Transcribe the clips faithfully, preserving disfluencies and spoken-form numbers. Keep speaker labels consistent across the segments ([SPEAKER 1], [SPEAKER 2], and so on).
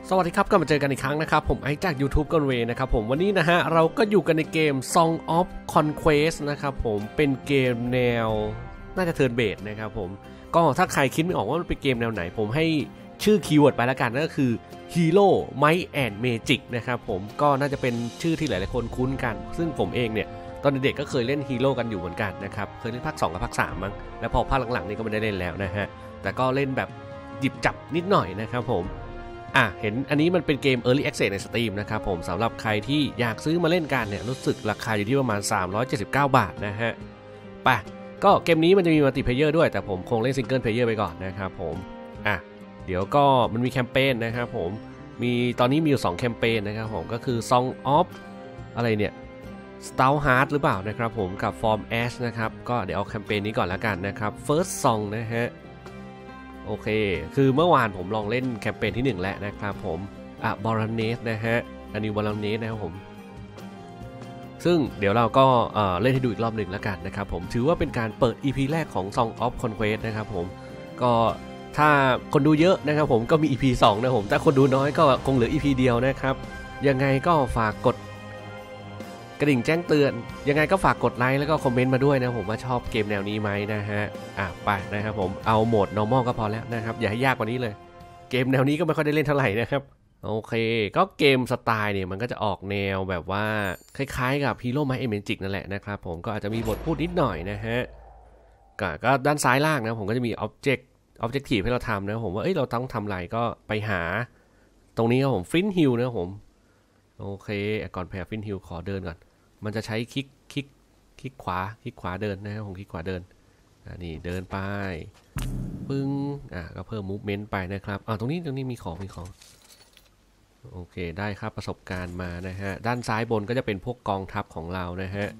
[SPEAKER 1] สวัสดีครับกลับมาเจอกันอีกครั้งนะครับผมไอจาก YouTube กันเวนะครับผมวันนี้นะฮะเราก็อยู่กันในเกม Song of Conquest นะครับผมเป็นเกมแนวน่าจะ Turn Based นะครับผมก็ถ้าใครคิดไม่ออกว่ามันเป็นเกมแนวไหนผมให้ชื่อคีย์เวิร์ดไปแล้วกันนั่นก็คือ Hero Might and Magic นะครับผมก็น่าจะเป็นชื่อที่หลายๆคนคุ้นกันซึ่งผมเองเนี่ยตอนเด็กก็เคยเล่นฮีโร่กันอยู่เหมือนกันนะครับเคยเล่นภาคสองกับภาคสามมั้งแล้วพอภาคหลังๆนี่ก็ไม่ได้เล่นแล้วนะฮะแต่ก็เล่นแบบหยิบจับนิดหน่อยนะครับผมอ่ะเห็นอันนี้มันเป็นเกม Early Access ใน Steam นะครับผมสำหรับใครที่อยากซื้อมาเล่นกันเนี่ยรู้สึกราคาอยู่ที่ประมาณสามร้อยเจ็ดสิบเก้าบาทนะฮะไปก็เกมนี้มันจะมีมัลติเพลเยอร์ด้วยแต่ผมคงเล่นซิงเกิลเพลเยอร์ไปก่อนนะครับผมอ่ะเดี๋ยวก็มันมีแคมเปญนะครับผมมีตอนนี้มีอยู่สองแคมเปญนะครับผมก็คือ Song of อะไรเนี่ย Stout Heart หรือเปล่านะครับผมกับ Form Ash นะครับก็เดี๋ยวเอาแคมเปญนี้ก่อนแล้วกันนะครับ First Song นะฮะโอเคคือเมื่อวานผมลองเล่นแคมเปญที่หนึ่งแล้วนะครับผมอ่ะบอลเนสนะฮะอันนี้บอลเนสนะครับผมซึ่งเดี๋ยวเราก็เอ่อเล่นให้ดูอีกรอบหนึ่งแล้วกันนะครับผมถือว่าเป็นการเปิด อี พี แรกของ Song of Conquest นะครับผมก็ถ้าคนดูเยอะนะครับผมก็มี อี พี สองนะผมถ้าคนดูน้อยก็คงเหลือ อี พี เดียวนะครับยังไงก็ฝากกดกระดิ่งแจ้งเตือนยังไงก็ฝากกดไลค์แล้วก็คอมเมนต์มาด้วยนะผมว่าชอบเกมแนวนี้ไหมนะฮะอ่ะไปนะครับผมเอาโหมด normal ก็พอแล้วนะครับอย่าให้ยากกว่านี้เลยเกมแนวนี้ก็ไม่ค่อยได้เล่นเท่าไหร่นะครับโอเคก็เกมสไตล์เนี่ยมันก็จะออกแนวแบบว่าคล้ายๆกับ Hero Might and Magic นั่นแหละนะครับผมก็อาจจะมีบทพูดนิดหน่อยนะฮะก็ก็ด้านซ้ายล่างนะผมก็จะมี object objective ให้เราทำนะผมว่าเอ้ยเราต้องทำอะไรก็ไปหาตรงนี้ครับผม Flint Hill นะผมโอเคก่อนแพ้ Flint Hill ขอเดินก่อนมันจะใช้คลิกคลิกคลิกขวาคลิกขวาเดินนะครับผมคลิกขวาเดินอ่านี่เดินไปปึ้งอ่าก็เพิ่ม movement ไปนะครับอ่าตรงนี้ตรงนี้มีของมีของโอเคได้ครับประสบการณ์มานะฮะด้านซ้ายบนก็จะเป็นพวกกองทัพของเรานะฮะ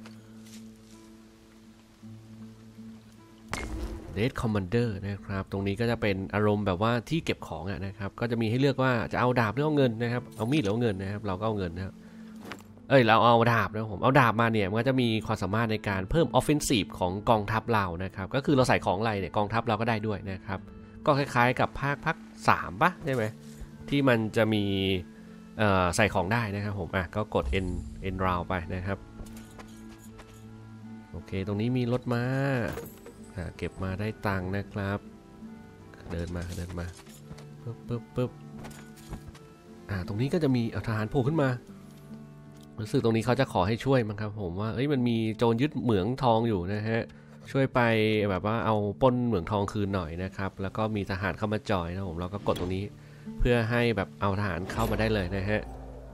[SPEAKER 1] Red Commander นะครับตรงนี้ก็จะเป็นอารมณ์แบบว่าที่เก็บของอ่ะนะครับก็จะมีให้เลือกว่าจะเอาดาบหรือเอาเงินนะครับเอามีดหรือเอาเงินนะครับเราก็เอาเงินนะครับเอ้ยเราเอาดาบนะผมเอาดาบมาเนี่ยมันก็จะมีความสามารถในการเพิ่ม offensive ของกองทัพเรานะครับก็คือเราใส่ของอะไรเนี่ยกองทัพเราก็ได้ด้วยนะครับก็คล้ายๆกับภาคภาคสามป่ะใช่ไหมที่มันจะมีใส่ของได้นะครับผมอ่ะก็กด N N round ไปนะครับโอเคตรงนี้มีรถม้าเก็บมาได้ตังค์นะครับเดินมาเดินมาปึ๊บปึ๊บปึ๊บอ่าตรงนี้ก็จะมีทหารโผล่ขึ้นมารู้สึกตรงนี้เขาจะขอให้ช่วยมั้งครับผมว่าเอ้ยมันมีโจรยึดเหมืองทองอยู่นะฮะช่วยไปแบบว่าเอาปล้นเหมืองทองคืนหน่อยนะครับแล้วก็มีทหารเข้ามาจอยนะผมเราก็กดตรงนี้เพื่อให้แบบเอาทหารเข้ามาได้เลยนะฮะ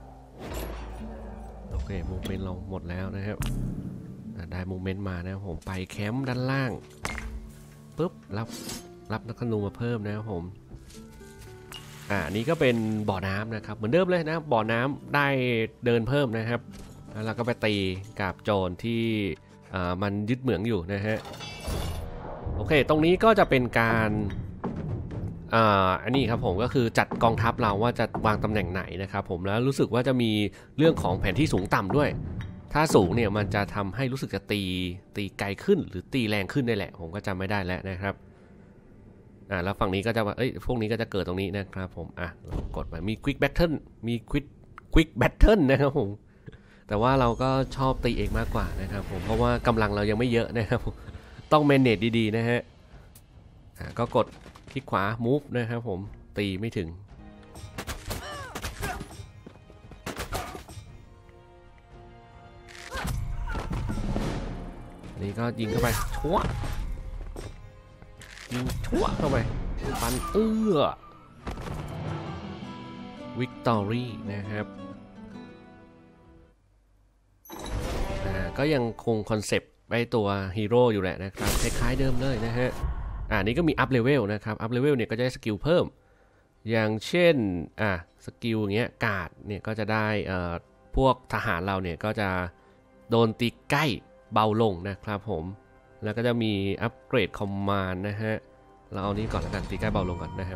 [SPEAKER 1] โอเคโมเมนต์เราหมดแล้วนะครับได้โมเมนต์มานะผมไปแคมป์ด้านล่างปุ๊บรับรับนักธนูมาเพิ่มนะครับผมอ่านี้ก็เป็นบ่อน้ำนะครับเหมือนเดิมเลยนะบ่อน้ำได้เดินเพิ่มนะครับแล้วเราก็ไปตีกับโจรที่อ่ามันยึดเหมืองอยู่นะฮะโอเคตรงนี้ก็จะเป็นการอ่าอันนี้ครับผมก็คือจัดกองทัพเราว่าจะวางตำแหน่งไหนนะครับผมแล้วรู้สึกว่าจะมีเรื่องของแผนที่สูงต่ำด้วยถ้าสูงเนี่ยมันจะทำให้รู้สึกจะตีตีไกลขึ้นหรือตีแรงขึ้นได้แหละผมก็จำไม่ได้แล้วนะครับอ่าแล้วฝั่งนี้ก็จะว่าเอ้ยพวกนี้ก็จะเกิดตรงนี้นะครับผมอ่ะกดไปมี quick battle มี quick quick battle นะครับผมแต่ว่าเราก็ชอบตีเองมากกว่านะครับผมเพราะว่ากำลังเรายังไม่เยอะนะครับต้อง manage ดีๆนะฮะอ่าก็กดคลิกขวา move นะครับผมตีไม่ถึงนี่ก็ยิงเข้าไปชั่วยิงชั่วเข้าไปฟันเอื้อวิกตอรี่นะครับอ่าก็ยังคงคอนเซปต์ไว้ตัวฮีโร่อยู่แหละนะครับคล้ายๆเดิมเลยนะฮะอ่านี้ก็มีอัพเลเวลนะครับอัพเลเวลเนี่ยก็จะได้สกิลเพิ่มอย่างเช่นอ่าสกิลอย่างเงี้ยการ์ดเนี่ยก็จะได้เอ่อพวกทหารเราเนี่ยก็จะโดนตีใกล้เบาลงนะครับผมแล้วก็จะมีอัปเกรดคอมมานด์นะฮะเราเอานี้ก่อนแล้วกันตีใกล้เบาลงก่อนนะครับ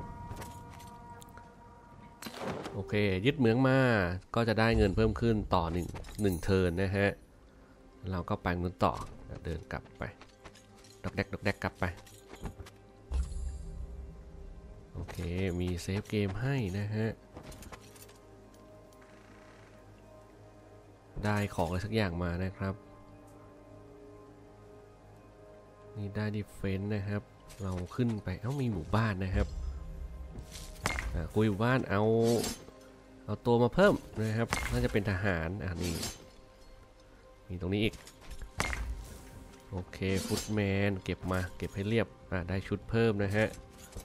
[SPEAKER 1] โอเคยึดเหมืองมาก็จะได้เงินเพิ่มขึ้นต่อหนึ่งหนึ่งเทิร์นนะฮะเราก็ไปนู้นต่อเดินกลับไปดอกแดกดอกแดกกลับไปโอเคมีเซฟเกมให้นะฮะได้ของอะไรสักอย่างมานะครับนี่ได้ดิเฟนส์นะครับเราขึ้นไปเอ้ามีหมู่บ้านนะครับคุยหมู่บ้านเอาเอาตัวมาเพิ่มนะครับน่าจะเป็นทหารอ่านี่มีตรงนี้อีกโอเคฟุตแมนเก็บมาเก็บให้เรียบอ่าได้ชุดเพิ่มนะฮะ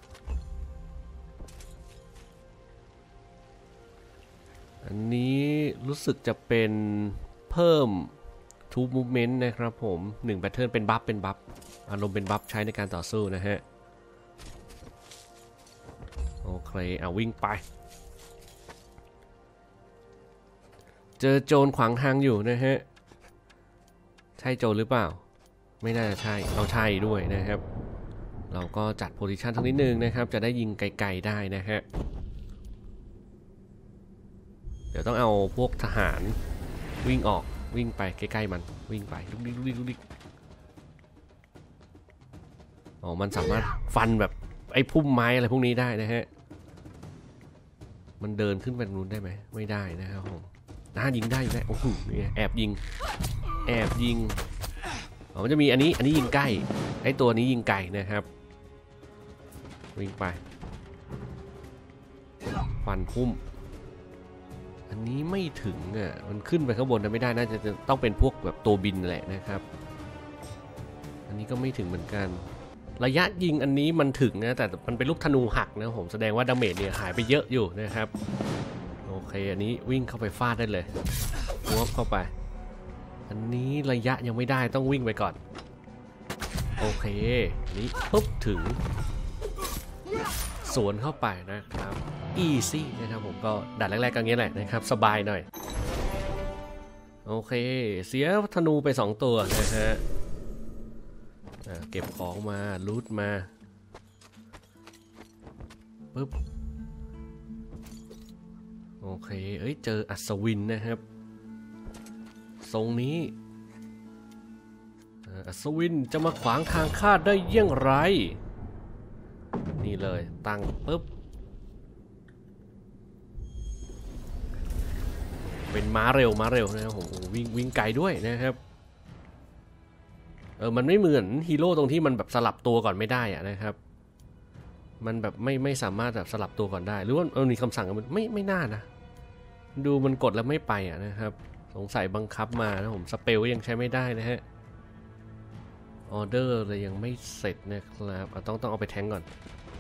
[SPEAKER 1] อันนี้รู้สึกจะเป็นเพิ่ม ทูมูฟเมนต์นะครับผมหนึ่งแพทเทิร์นเป็นบัฟเป็นบัฟอารมณ์เป็นบัฟใช้ในการต่อสู้นะฮะโอเคเอาวิ่งไปเจอโจรขวางทางอยู่นะฮะใช่โจรหรือเปล่าไม่น่าจะใช่เราใช่ด้วยนะครับเราก็จัดโพซิชันทั้งนิดนึงนะครับจะได้ยิงไกลๆได้นะฮะเดี๋ยวต้องเอาพวกทหารวิ่งออกวิ่งไปใกล้ๆมันวิ่งไปลุกดิ๊กลุกดิ๊กลุกดิ๊กอ๋อมันสามารถฟันแบบไอ้พุ่มไม้อะไรพวกนี้ได้นะฮะมันเดินขึ้นไปตรงนู้นได้ไหมไม่ได้นะครับผมน่ายิงได้อยู่แล้วโอ้โหนี่แอบยิงแอบยิงอ๋อมันจะมีอันนี้อันนี้ยิงใกล้ไอ้ตัวนี้ยิงไกลนะครับวิ่งไปฟันพุ่มอันนี้ไม่ถึงอ่ะมันขึ้นไปข้างบนไม่ได้น่าจะต้องเป็นพวกแบบตัวบินแหละนะครับอันนี้ก็ไม่ถึงเหมือนกันระยะยิงอันนี้มันถึงนะแต่มันเป็นลูกธนูหักนะผมแสดงว่าดาเมจเนี่ยหายไปเยอะอยู่นะครับโอเคอันนี้วิ่งเข้าไปฟาดได้เลยหัวเข้าไปอันนี้ระยะยังไม่ได้ต้องวิ่งไปก่อนโอเคอันนี้ปุ๊บถึงสวนเข้าไปนะครับอีซี่นะครับผมก็ด่านแรกๆก็งี้แหละนะครับสบายหน่อยโอเคเสียธนูไปสองตัวนะฮะเก็บของมาลูทมาปึ๊บโอเคเอ้ยเจออัศวินนะครับทรงนี้อัศวินจะมาขวางทางข้าได้เยี่ยงไรนี่เลยตั้งปึ๊บเป็นม้าเร็วม้าเร็วนะครับผมวิ่งวิ่งไกลด้วยนะครับเออมันไม่เหมือนฮีโร่ตรงที่มันแบบสลับตัวก่อนไม่ได้อะนะครับมันแบบไม่ไม่สามารถแบบสลับตัวก่อนได้หรือว่าเออมีคำสั่งมันไม่ไม่น่านะดูมันกดแล้วไม่ไปอ่ะนะครับสงสัยบังคับมานะผมสเปลยังใช้ไม่ได้นะฮะออเดอร์เลยยังไม่เสร็จนะครับต้องต้องเอาไปแทงก่อน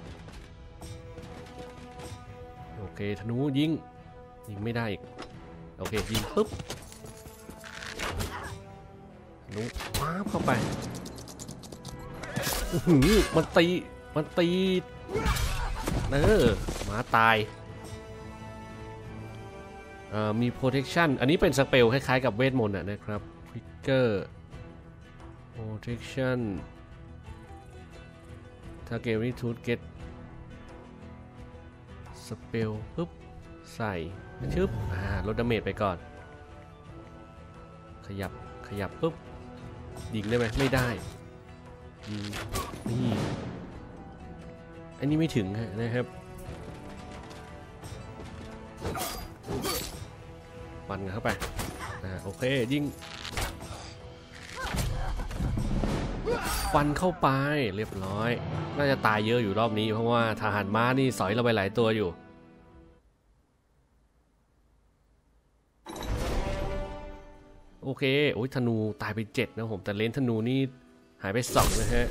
[SPEAKER 1] โอเคธนูยิงยิงไม่ได้อีกโอเคยิงปุ๊บธนูว้าบเข้าไปมันตีมันตีเออหมาตายมี protection อันนี้เป็นสเปลคล้ายๆกับเวทมนต์นะครับ trigger protection ถ้าเกมนี้ทูตเก็ตสเปลปุ๊บใส่ชึบลดดาเมจไปก่อนขยับขยับปุ๊บยิงได้ไหมไม่ได้ยิงนี่อันนี้ไม่ถึงนะครับฟันเข้าไปอ่าโอเคยิงฟันเข้าไปเรียบร้อยน่าจะตายเยอะอยู่รอบนี้เพราะว่าทหารม้านี่สอยเราไปหลายตัวอยู่โอเคโอ้ยธนูตายไปเจ็ดนะผมแต่เลนธนูนี่หายไปสองนะฮะ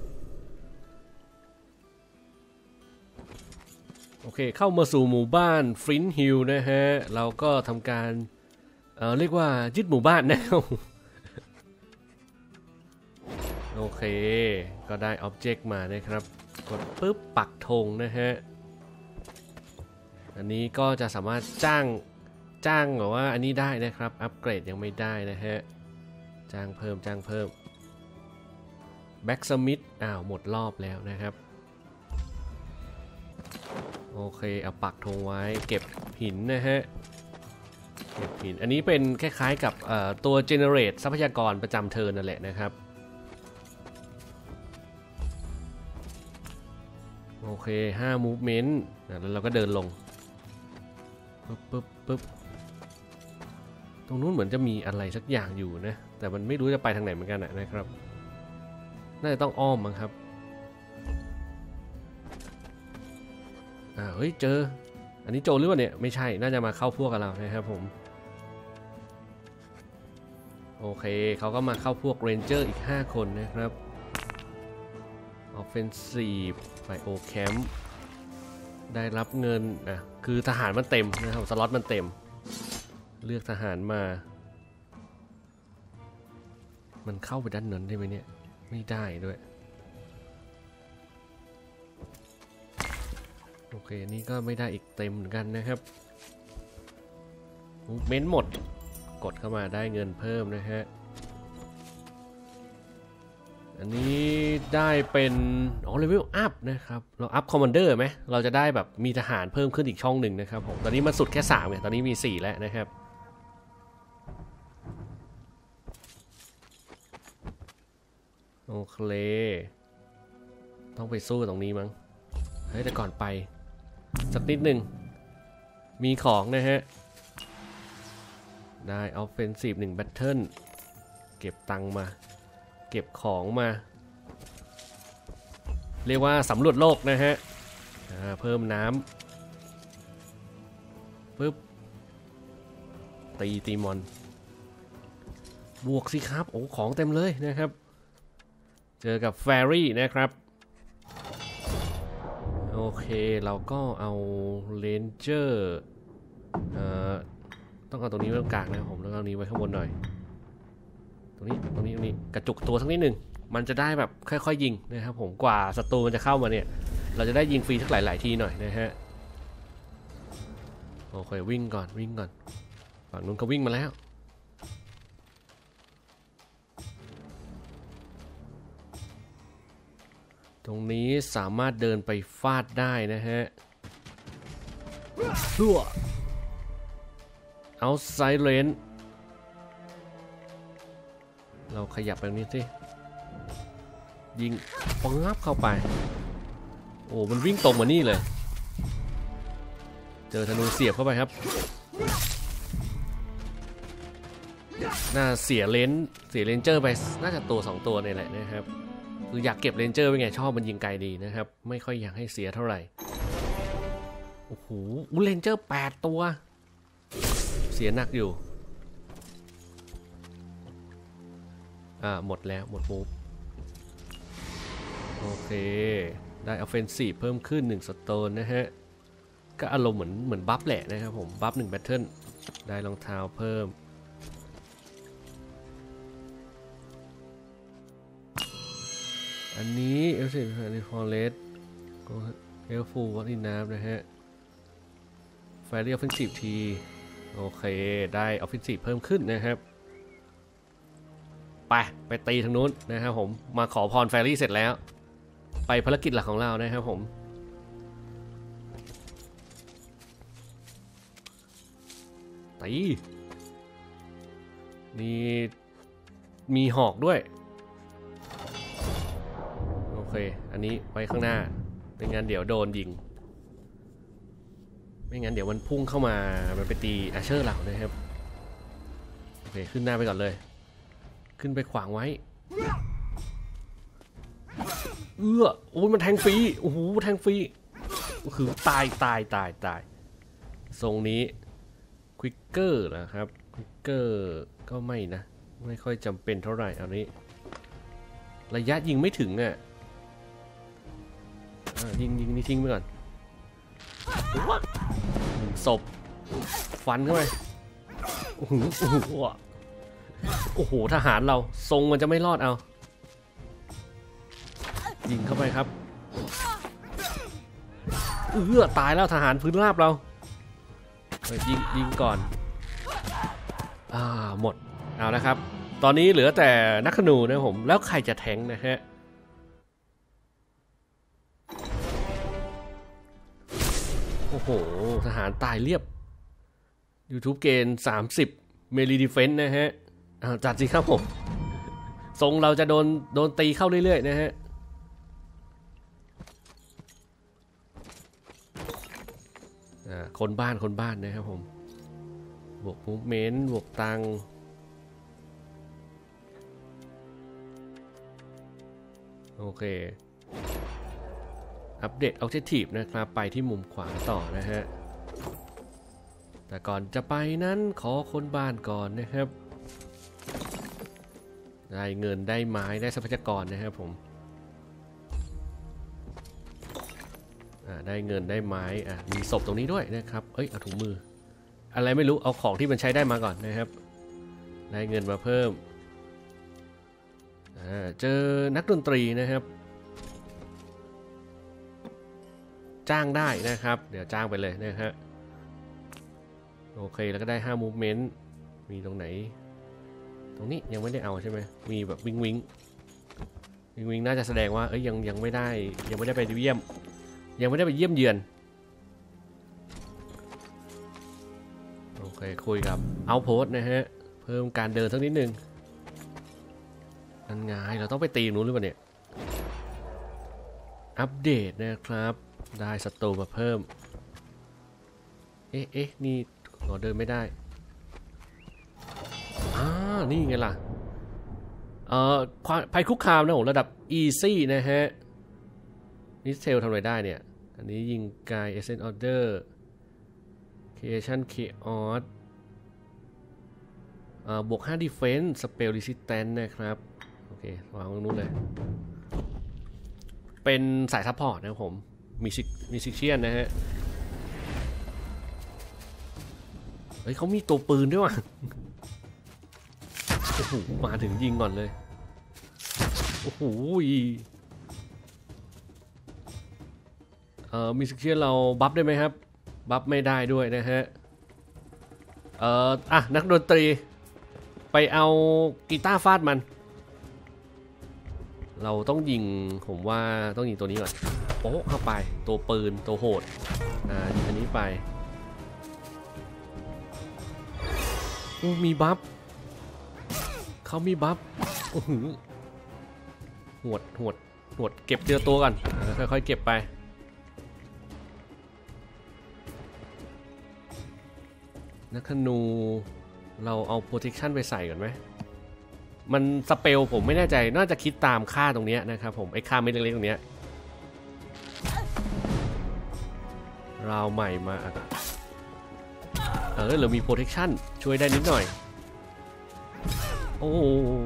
[SPEAKER 1] โอเคเข้ามาสู่หมู่บ้านฟรินฮิลนะฮะเราก็ทำการเอ่อเรียกว่ายึดหมู่บ้านนะโอเคก็ได้อ็อบเจกต์มานะครับกดปุ๊บปักธงนะฮะอันนี้ก็จะสามารถจ้างจ้างหรือว่าอันนี้ได้นะครับอัปเกรดยังไม่ได้นะฮะจ้างเพิ่มจ้างเพิ่มแบ็กสมิธอ้าวหมดรอบแล้วนะครับโอเคเอาปักธงไว้เก็บหินนะฮะเก็บหินอันนี้เป็นคล้ายๆกับตัวเจเนเรตทรัพยากรประจำเทิร์นนั่นแหละนะครับโอเคห้า movement แล้วเราก็เดินลงปึ๊บปึ๊บปึ๊บตรงนู้นเหมือนจะมีอะไรสักอย่างอยู่นะแต่มันไม่รู้จะไปทางไหนเหมือนกันนะครับน่าจะต้องอ้อมมั้งครับอ่าเฮ้ยเจออันนี้โจรหรือเปล่าเนี่ยไม่ใช่น่าจะมาเข้าพวกกับเรานะครับผมโอเคเขาก็มาเข้าพวกเรนเจอร์อีกห้าคนนะครับออฟเฟนซีฟไบโอแคมป์ได้รับเงินนะคือทหารมันเต็มนะครับสล็อตมันเต็มเลือกทหารมามันเข้าไปด้านนั้นได้ไหมเนี่ยไม่ได้ด้วยโอเคนี่ก็ไม่ได้อีกเต็มเหมือนกันนะครับมูฟเมนต์หมดกดเข้ามาได้เงินเพิ่มนะฮะอันนี้ได้เป็นอ๋อเลเวลอัพนะครับเราอัพคอมมานเดอร์ไหมเราจะได้แบบมีทหารเพิ่มขึ้นอีกช่องหนึ่งนะครับผมตอนนี้มันสุดแค่สามไงตอนนี้มีสี่แล้วนะครับโอเคต้องไปสู้ตรงนี้มั้งเฮ้ยแต่ก่อนไปสักนิดหนึ่งมีของนะฮะได้ Offensive หนึ่ง Battle เก็บตังมาเก็บของมาเรียกว่าสำรวจโลกนะฮะเพิ่มน้ำปึ๊บตีตีมอนบวกสิครับโอ้ของเต็มเลยนะครับเจอกับแฟรี่นะครับโอเคเราก็เอาเลนเจอร์ต้องเอาตรงนี้ไว้ตรงกลางนะผมแล้วเอานี้ไว้ข้างบนหน่อยตรงนี้ตรงนี้ตรงนี้กระจุกตัวสักนิดหนึ่งมันจะได้แบบค่อยๆยิงนะครับผมกว่าศัตรูมันจะเข้ามาเนี่ยเราจะได้ยิงฟรีสักหลายๆทีหน่อยนะฮะโอเควิ่งก่อนวิ่งก่อนฝั่งนู้นก็วิ่งมาแล้วตรงนี้สามารถเดินไปฟาดได้นะฮะชั่วเอาไซเลนเราขยับไปตรงนี้สิยิงปังงับเข้าไปโอ้มันวิ่งตรงมานี่เลยเจอธนูเสียบเข้าไปครับน่าเสียเลนเสียเลนเจอร์ไปน่าจะตัวสองตัวนี่แหละนะครับคืออยากเก็บเลนเจอร์ไว้ไงชอบมันยิงไกลดีนะครับไม่ค่อยอยากให้เสียเท่าไหร่โอ้โหเลนเจอร์แปดตัวเสียหนักอยู่อ่าหมดแล้วหมดมูฟโอเคได้ Offensive เพิ่มขึ้นหนึ่งสโตนนะฮะก็อารมณ์เหมือนเหมือนบัฟแหละนะครับผมบัฟหนึ่งแบทเทิลได้รองเท้าเพิ่มอันนี้เอลซิฟอันนี้ฟอร์เรสเอลฟูวัดอินน้ำนะฮะแฟรี่ออฟเฟนซีฟทีโอเคได้ออฟเฟนซีฟเพิ่มขึ้นนะครับไปไปตีทางนู้นนะครับผมมาขอพรแฟรี่เสร็จแล้วไปภารกิจหลักของเรานะครับผมตีนี่มีหอกด้วยโอเคอันนี้ไว้ข้างหน้าไม่งั้นเดี๋ยวโดนยิงไม่งั้นเดี๋ยวมันพุ่งเข้ามามันไปตีอาเชอร์เรานะครับโอเคขึ้นหน้าไปก่อนเลยขึ้นไปขวางไว้เอื้อโอ้ยมันแทงฟรีโอ้โหแทงฟรีคือตายตายตายตายทรงนี้ควิกเกอร์นะครับควิกเกอร์ก็ไม่นะไม่ค่อยจำเป็นเท่าไหร่อันนี้ระยะยิงไม่ถึงอ่ะยิงยิงนี่ทิ้งไปก่อนศพฟันเข้าไปโอ้โหโอ้โหทหารเราทรงมันจะไม่รอดเอายิงเข้าไปครับเอื้อตายแล้วทหารพื้นราบเรายิงยิงก่อนอ่าหมดเอานะครับตอนนี้เหลือแต่นักธนูนะผมแล้วใครจะแทงนะฮะโอ้โหทหารตายเรียบ YouTube เกณฑ์สามสิบเมลีดีเฟนส์นะฮะจัดสิครับผมทรงเราจะโดนโดนตีเข้าเรื่อยๆนะฮะคนบ้านคนบ้านนะครับผมบวกมูฟเมนต์บวกตังโอเคอัปเดต Objective นะครับไปที่มุมขวาต่อนะฮะแต่ก่อนจะไปนั้นขอค้นบ้านก่อนนะครับได้เงินได้ไม้ได้ทรัพยากรนะครับผมได้เงินได้ไม้อ่ะมีศพตรงนี้ด้วยนะครับเอ้ยเอาถุงมืออะไรไม่รู้เอาของที่มันใช้ได้มาก่อนนะครับได้เงินมาเพิ่มอ่าเจอนักดนตรีนะครับจ้างได้นะครับเดี๋ยวจ้างไปเลยนะฮะโอเคแล้วก็ได้ห้า movement มีตรงไหนตรงนี้ยังไม่ได้เอาใช่ไหมมีแบบวิงวิงวิงวิงน่าจะแสดงว่าเอ้ยยังยังไม่ได้ยังไม่ได้ไปเยี่ยมยังไม่ได้ไปเยี่ยมเยือนโอเคคุยกับเอาโพสนะฮะเพิ่มการเดินสักนิดนึงนั่นไงเราต้องไปตีนู้นหรือเปล่าเนี่ยอัปเดตนะครับได้ศัตรูมาเพิ่มเอ๊ะเอ๊ะนี่เราเดินไม่ได้อ่านี่ไงล่ะเอ่อภัยคุกคามนะผมระดับ easy นะฮะนิสเทลทำอะไรได้เนี่ยอันนี้ยิงกาย Essence Order Creation Chaos อ่าบวกห้า Defense Spell Resistance นะครับโอเควางตรงนู้นเลยเป็นสายซัพพอร์ตนะครับผมมีซิมีซิเชียนนะฮะเฮ้ยเขามีตัวปืนด้วยว่ะโอ้โหมาถึงยิงก่อนเลยโอ้โหเอ่อมีซิเชียนเราบัฟได้ไหมครับบัฟไม่ได้ด้วยนะฮะเอ่ออ่ะนักดนตรีไปเอากีตาร์ฟาดมันเราต้องยิงผมว่าต้องยิงตัวนี้ก่อนโป๊ะเข้าไปตัวปืนตัวโหดอ่ายิงอันนี้ไปอู้มีบัฟเขามีบัฟโอ้โหหวดหวดหวดเก็บเดียวตัวกันค่อยๆเก็บไปนักธนูเราเอา protection ไปใส่ก่อนไหมมันสเปลผมไม่แน่ใจน่าจะคิดตามค่าตรงนี้นะครับผมไอ้ค่าไม่เล็กๆตรงนี้เราใหม่มาเออเรามี protection ช่วยได้นิดหน่อยโอ้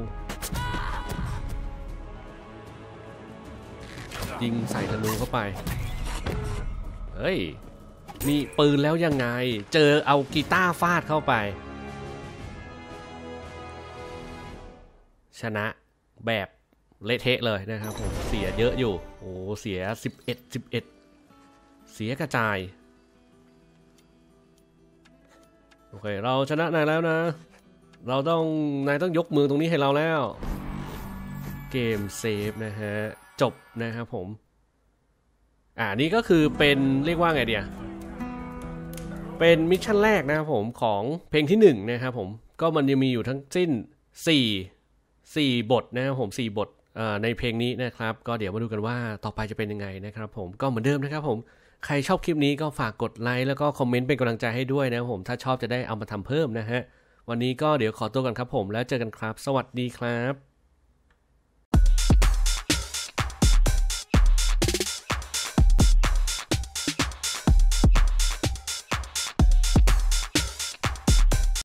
[SPEAKER 1] ยิงใส่ธนูเข้าไปเฮ้ยมีปืนแล้วยังไงเจอเอากีตาร์ฟาดเข้าไปชนะแบบเละเทะเลยนะครับผมเสียเยอะอยู่โอ้เสียสิบเอ็ด สิบเอ็ดเสียกระจายโอเคเราชนะนายแล้วนะเราต้องนายต้องยกมือตรงนี้ให้เราแล้วเกมเซฟนะฮะจบนะครับผมอ่านี่ก็คือเป็นเรียกว่าไงเดียเป็นมิชชั่นแรกนะครับผมของเพลงที่หนึ่งนะครับผมก็มันจะมีอยู่ทั้งสิ้นสี่สี่บทนะครับผมสี่บทในเพลงนี้นะครับก็เดี๋ยวมาดูกันว่าต่อไปจะเป็นยังไงนะครับผมก็เหมือนเดิมนะครับผมใครชอบคลิปนี้ก็ฝากกดไลค์แล้วก็คอมเมนต์เป็นกำลังใจให้ด้วยนะครับผมถ้าชอบจะได้เอามาทำเพิ่มนะฮะวันนี้ก็เดี๋ยวขอตัวกันครับผมแล้วเจอกันครับสวัสดีครับ